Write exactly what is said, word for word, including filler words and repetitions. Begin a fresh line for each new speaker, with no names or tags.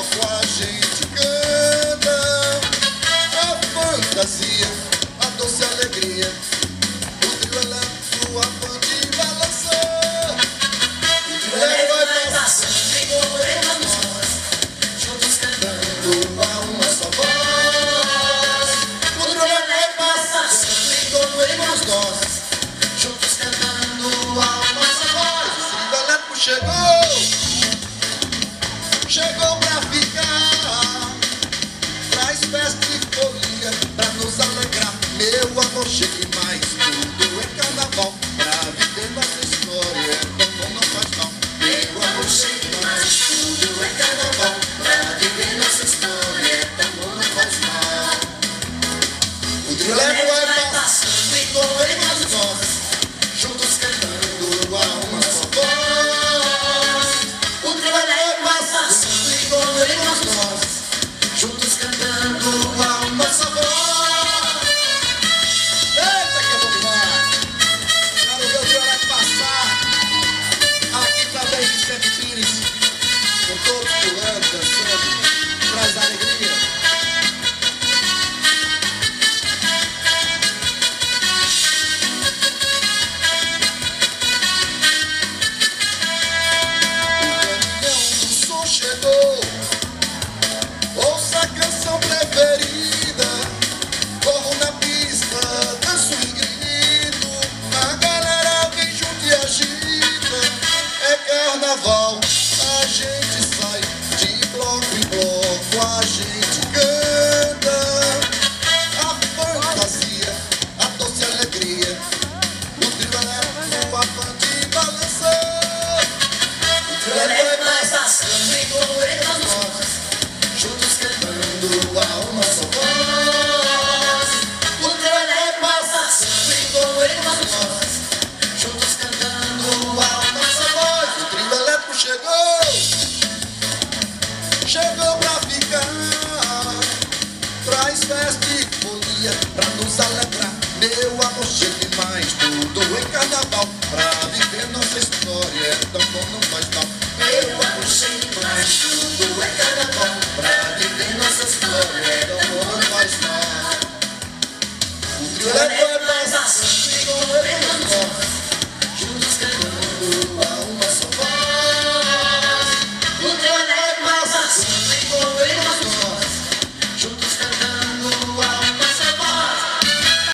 bloco a gente canta a fantasia, a doce alegria. O trio elétrico, a bande balançou. O trio elétrico vai passando igual morenas nós, juntos cantando a uma só voz. O trio elétrico vai passando igual morenas nós, juntos cantando a uma só voz. O trio elétrico chegou. Chegou pra ficar, traz festa e folia pra nos alegrar. Meu amor, chegue mais, tudo é carnaval, pra viver nossa história, é bom, não faz mal. Meu amor, chegue mais, tudo é carnaval, pra viver nossa história, é bom, não faz mal. O trio elétrico vai passando e corremos nós, juntos cantando a uma só voz. O trio elétrico vai passando, corremos nós, juntos cantando a uma só voz. Eita, que é bom demais! Quero ver o trio elétrico passar. Aqui também Vicente Pires, com todos pulando, dançando, traz alegria. Chegou, ouça a canção preferida, corro na pista, danço e grito, a galera vem junto e agita, é carnaval, a gente sai de bloco em bloco, a gente canta a fantasia, a doce alegria, o trio elétrico, a bande balançou, o trio elétrico vai passando e correndo nós, juntos cantando a uma só voz. O trio elétrico vai passando e correndo nós, juntos cantando a uma só voz. O trio elétrico chegou, chegou pra ficar, traz festa e folia pra nos alegrar. Meu amor, chegue mais, tudo em carnaval, pra viver nossa história, é tão bom, não faz mal. Meu amor, chegue mais, tudo é carnaval, pra viver nossa história, é tão bom, não faz mal. O trio elétrico